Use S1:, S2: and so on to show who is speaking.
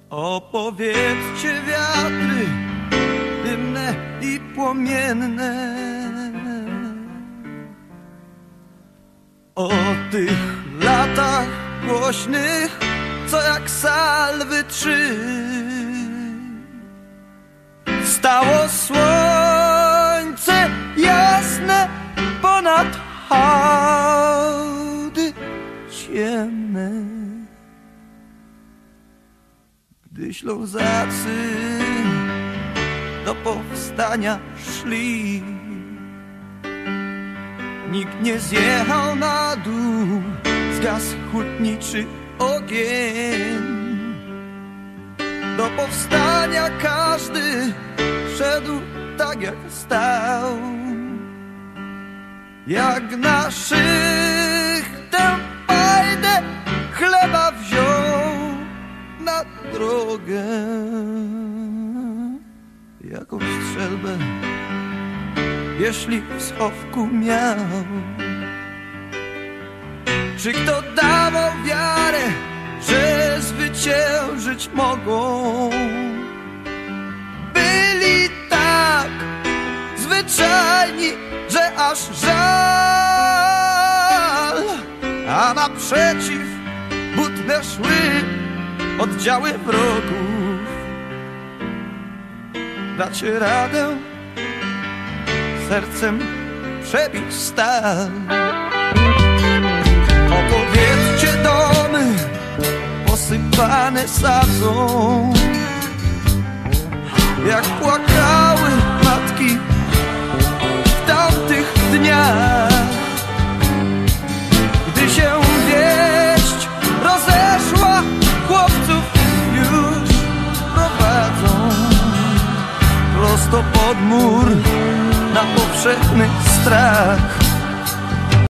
S1: Opowiedzcie wiatry dymne i płomienne o tych latach głośnych, co jak salwy trzy stało słońce jasne ponad hałdy ciemne. Gdy Ślązacy do powstania szli, nikt nie zjechał na dół, zgasł hutniczy ogień. Do powstania każdy szedł tak jak stał, jak naszych tę pajdę chleba wziął na drogę. Jakąś strzelbę, jeśli w schowku miał, czy kto dawał wiarę, że zwyciężyć mogą? Byli tak zwyczajni, że aż żal, a naprzeciw butne szły oddziały wrogów. Dacie radę sercem przebić stal? Opowiedzcie domy posypane sadzą, jak płakały matki w tamtych dniach, gdy się wieść rozeszła, chłopców już prowadzą prosto pod mur na powszechny strach.